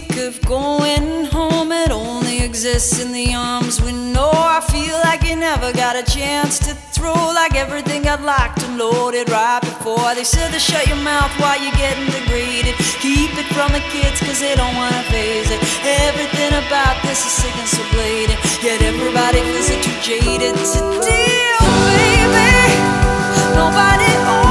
speak of going home, it only exists in the arms we know. I feel like you never got a chance to throw, like everything got locked and loaded right before. They said to shut your mouth while you're getting degraded. Keep it from the kids cause they don't wanna face it. Everything about this is sick and so blatant, yet everybody feels it too jaded to deal, baby. Nobody